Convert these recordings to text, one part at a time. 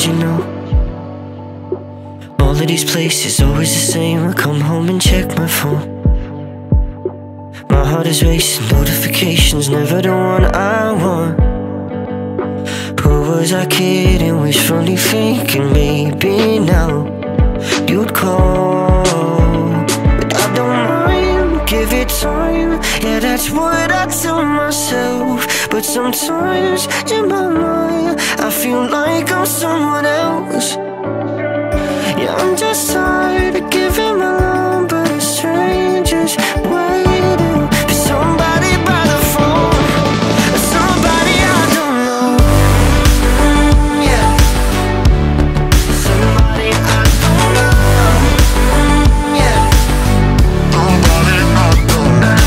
did you know? All of these places always the same. I come home and check my phone. My heart is racing, notifications never the one I want. Who was I kidding, wishfully thinking maybe now you'd call? But I don't mind, give it time. Yeah, that's what I tell myself. But sometimes in my mind I feel like I'm someone else. Yeah, I'm just tired of giving my love, but a stranger's waiting for somebody by the phone, somebody I don't know. Yeah, somebody I don't know. Yeah, somebody I don't know.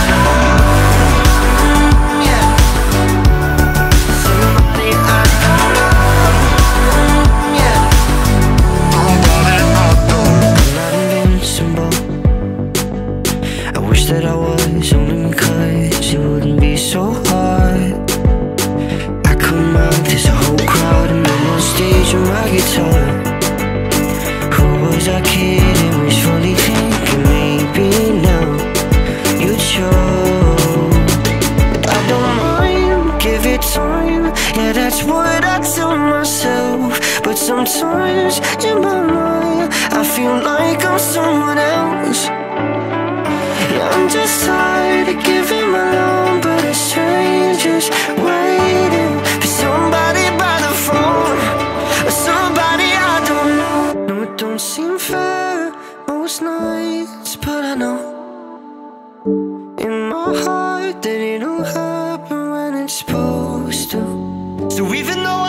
Yeah, somebody I don't know. Yeah, somebody I don't know. I'm not invincible. I wish that I was, only because it wouldn't be so hard. I come out, there's a whole crowd, and I'm on stage with my guitar. Who was I kidding, wishfully thinking maybe now you'd show? But I don't mind, give it time. Yeah, that's what I tell myself. But sometimes in my mind I feel like I'm someone else. Yeah, I'm just tired of giving my love, but a stranger's waiting for somebody by the phone, or somebody I don't know. No, it don't seem fair most nights, but I know in my heart that it'll happen when it's supposed to. So even though